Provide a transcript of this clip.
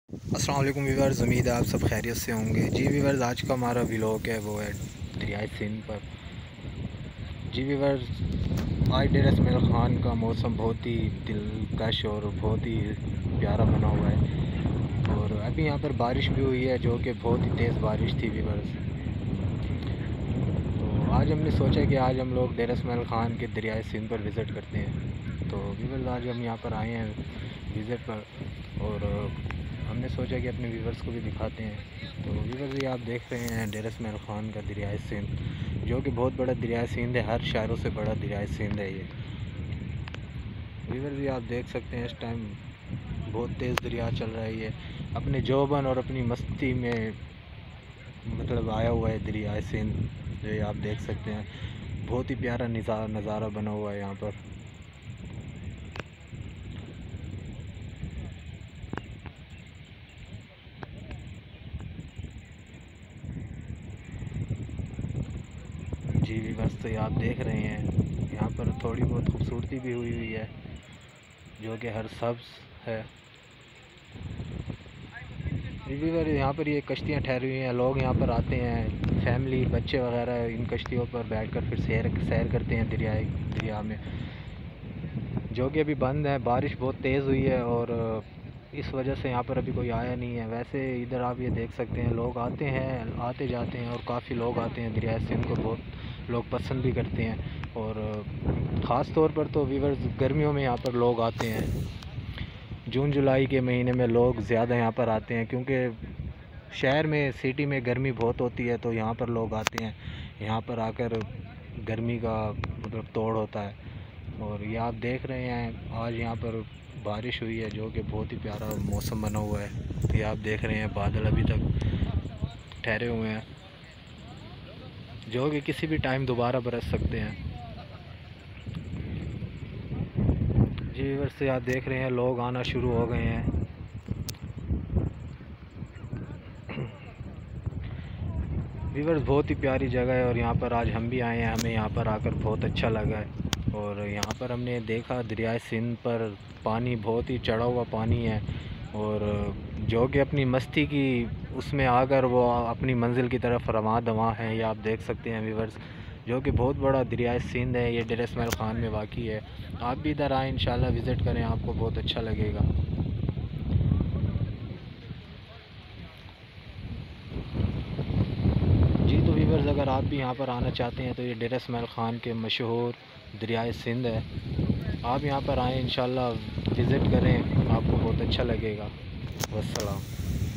अस्सलाम वालेकुम व्यूअर्स, उम्मीद है आप सब खैरियत से होंगे। जी व्यूअर्स, आज का हमारा व्लॉग है वो है दरियाए सिंध पर। जी व्यूअर्स, आज डेरा इसमाइल ख़ान का मौसम बहुत ही दिलकश और बहुत ही प्यारा बना हुआ है और अभी यहाँ पर बारिश भी हुई है, जो कि बहुत ही तेज़ बारिश थी व्यूअर्स। तो आज हमने सोचा कि आज हम लोग डेरा इसमाइल ख़ान के दरियाए सिंध पर विज़िट करते हैं। तो व्यूअर्स, आज हम यहाँ पर आए हैं विज़िट पर और हमने सोचा कि अपने व्यूवर्स को भी दिखाते हैं। तो व्यूवर्स, ये आप देख रहे हैं डेरा इसमाइल ख़ान का दरियाए सिंध, जो कि बहुत बड़ा दरियाए सिंध है, हर शहरों से बड़ा दरियाए सिंध है ये। व्यूवर्स, ये आप देख सकते हैं इस टाइम बहुत तेज़ दरिया चल रहा है। ये अपने जोबन और अपनी मस्ती में मतलब आया हुआ है दरियाए सिंध, जो ये आप देख सकते हैं। बहुत ही प्यारा नज़ारा बना हुआ है यहाँ पर। जी व्यूवर्स, तो ये आप देख रहे हैं यहाँ पर थोड़ी बहुत खूबसूरती भी हुई है, जो कि हर सब्ज़ है। व्यूवर, यहाँ पर ये कश्तियाँ ठहरी हुई हैं, लोग यहाँ पर आते हैं, फैमिली बच्चे वगैरह इन कश्तियों पर बैठकर फिर सैर करते हैं दरिया में, जो कि अभी बंद है। बारिश बहुत तेज़ हुई है और इस वजह से यहाँ पर अभी कोई आया नहीं है। वैसे इधर आप ये देख सकते हैं, लोग आते हैं, आते जाते हैं और काफ़ी लोग आते हैं। दरिया सिंध को बहुत लोग पसंद भी करते हैं और ख़ास तौर पर तो व्यूवर्स गर्मियों में यहाँ पर लोग आते हैं। जून जुलाई के महीने में लोग ज़्यादा यहाँ पर आते हैं, क्योंकि शहर में सिटी में गर्मी बहुत होती है, तो यहाँ पर लोग आते हैं। यहाँ पर आकर गर्मी का मतलब तोड़ होता है। और ये आप देख रहे हैं आज यहाँ पर बारिश हुई है, जो कि बहुत ही प्यारा मौसम बना हुआ है। ये आप देख रहे हैं बादल अभी तक ठहरे हुए हैं, जो कि किसी भी टाइम दोबारा बरस सकते हैं। जी व्यूअर्स, से आप देख रहे हैं लोग आना शुरू हो गए हैं। व्यूअर्स, बहुत ही प्यारी जगह है और यहाँ पर आज हम भी आए हैं, हमें यहाँ पर आकर बहुत अच्छा लगा है। और यहाँ पर हमने देखा दरियाए सिंध पर पानी बहुत ही चढ़ा हुआ पानी है और जो कि अपनी मस्ती की उसमें आकर वो अपनी मंजिल की तरफ रवां दवां हैं। ये आप देख सकते हैं व्यूअर्स, जो कि बहुत बड़ा दरियाए सिंध है, ये डेरा इसमाइल ख़ान में वाक़ई है। आप भी इधर आएँ, इंशाल्लाह विज़िट करें, आपको बहुत अच्छा लगेगा। जी तो व्यूवर्स, अगर आप भी यहाँ पर आना चाहते हैं तो ये डेरा इसमाइल ख़ान के मशहूर दरियाए सिंध है। आप यहाँ पर आएँ, इंशाल्लाह विज़िट करें, आपको बहुत अच्छा लगेगा। वस्सलाम।